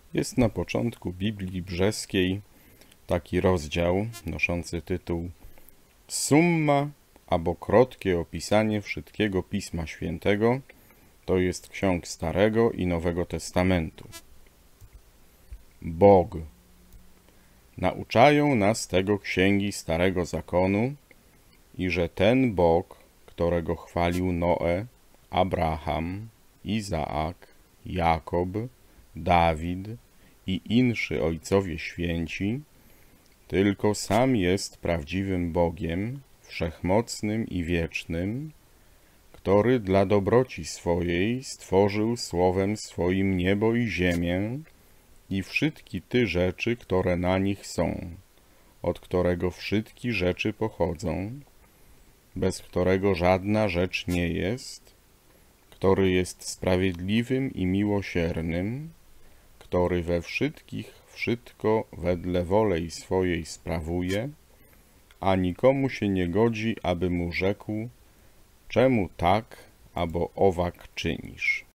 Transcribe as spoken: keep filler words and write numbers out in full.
Jest na początku Biblii Brzeskiej taki rozdział noszący tytuł Summa albo krótkie opisanie wszystkiego Pisma Świętego, to jest ksiąg Starego i Nowego Testamentu. Bóg. Nauczają nas tego księgi Starego Zakonu i że ten Bóg, którego chwalił Noe, Abraham, Izaak, Jakob, Dawid i inszy ojcowie święci, tylko sam jest prawdziwym Bogiem, wszechmocnym i wiecznym, który dla dobroci swojej stworzył słowem swoim niebo i ziemię i wszystkie ty rzeczy, które na nich są, od którego wszystkie rzeczy pochodzą, bez którego żadna rzecz nie jest, który jest sprawiedliwym i miłosiernym, który we wszystkich wszystko wedle wolej swojej sprawuje, a nikomu się nie godzi, aby mu rzekł, czemu tak albo owak czynisz.